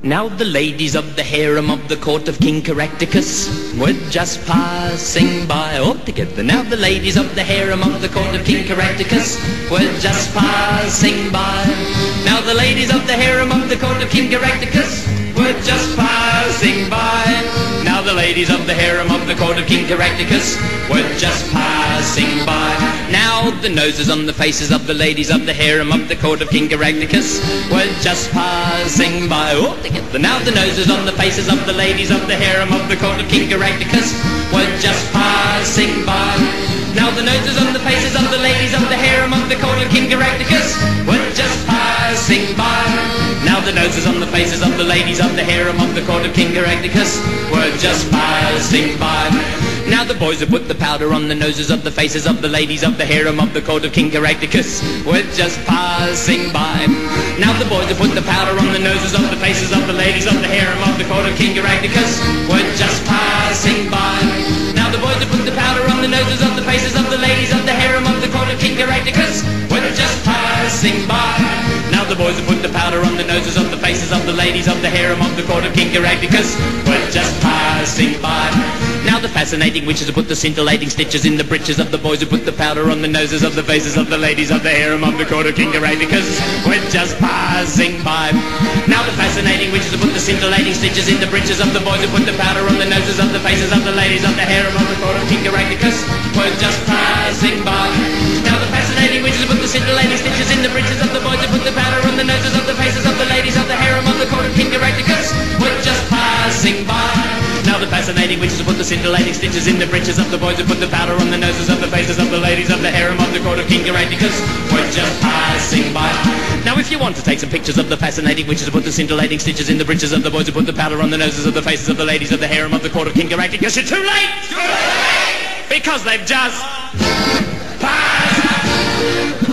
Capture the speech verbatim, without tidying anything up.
Now the ladies of the harem of the court of King Caractacus were just passing by all together. Now the ladies of the harem of the court of King Caractacus were just passing by. Now the ladies of the harem of the court of King Caractacus were just passing by. Now the ladies of the harem of the court of King Caractacus were just passing by. Now the noses on the faces of the ladies of the harem of the court of King Caractacus were just passing by all together. Now the noses on the faces of the ladies of the harem of the court of King Caractacus were just passing by. Now the noses on the faces of the ladies of the harem of the court of King Caractacus were just passing by. Now the noses on the faces of the ladies of the harem of the court of King Caractacus were just passing by. Now the boys who put the powder on the noses of the faces of the ladies of the harem of the court of King Caractacus were just passing by. Now the boys who put the powder on the noses of the faces of the ladies of the harem of the court of King Caractacus were just passing by. Now the boys who put the powder on the noses of the faces of the ladies of the harem of the court of King Caractacus were just passing by. Now the boys who put the powder on the noses of the faces of the ladies of the harem of the court of King Caractacus were just passing by. Now the fascinating witches who put the scintillating stitches in the breeches of the boys who put the powder on the noses of the faces of the ladies of the harem of the court of King Caractacus were just passing by. Now the fascinating witches who put the scintillating stitches in the breeches of the boys who put the powder on the noses of the faces of the ladies of the harem of the court of King Caractacus were just passing by. Now the fascinating witches who put the scintillating stitches in the breeches of the boys who put the powder on the noses of the faces of the ladies of the harem of the court of King Caractacus were just passing by. Now the fascinating witches who put the scintillating stitches in the breeches of the boys who put the powder on the noses of the faces of the ladies of the harem of the court of King Caractacus were just passing by. Now if you want to take some pictures of the fascinating witches who put the scintillating stitches in the breeches of the boys who put the powder on the noses of the faces of the ladies of the harem of the court of King Caractacus, you're too late! Too late! Because they've just passed